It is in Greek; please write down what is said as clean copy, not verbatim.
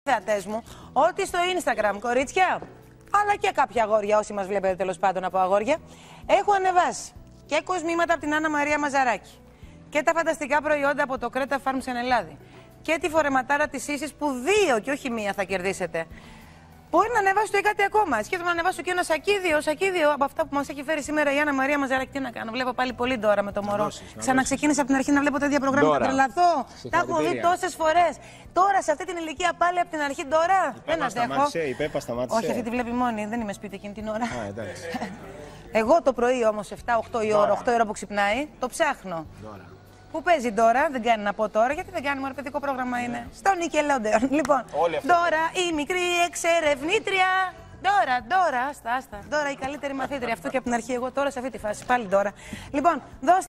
θεατές μου ότι στο Instagram, κορίτσια, αλλά και κάποια αγόρια, όσοι μας βλέπετε τέλος πάντων από αγόρια, έχω ανεβάσει και κοσμήματα από την Άννα Μαρία Μαζαράκη και τα φανταστικά προϊόντα από το Κρέτα Farm Σενελάδη και τη φορεματάρα της Ίσης που 2 και όχι 1 θα κερδίσετε. Μπορεί να ανεβάσω και κάτι ακόμα. Σκέφτομαι να ανεβάσω και ένα σακίδιο από αυτά που μας έχει φέρει σήμερα η Άννα Μαρία Μαζαράκη. Τι να κάνω, βλέπω πάλι πολύ τώρα με το μωρό. Ξαναξεκίνησα από την αρχή να βλέπω τα ίδια προγράμματα. Τρελαθώ. Τα έχω δει τόσες φορές. Τώρα σε αυτή την ηλικία πάλι από την αρχή τώρα. Δεν αντέχω. Η Πέπα σταμάτησε. Όχι, αυτή τη βλέπει μόνη. Δεν είμαι σπίτι εκείνη την ώρα. Εγώ το πρωί όμως, 7-8 η ώρα, 8 η ώρα που ξυπνάει, το ψάχνω. Πού παίζει τώρα, δεν κάνει να πω τώρα, γιατί δεν κάνει μόνο παιδικό πρόγραμμα είναι. Στο Nickelodeon. Λοιπόν, Ντόρα η μικρή εξερευνήτρια. Ντόρα, άστα. Ντόρα η καλύτερη μαθήτρια. Αυτό και από την αρχή, εγώ τώρα σε αυτή τη φάση. Πάλι Ντόρα. Λοιπόν, δώστε.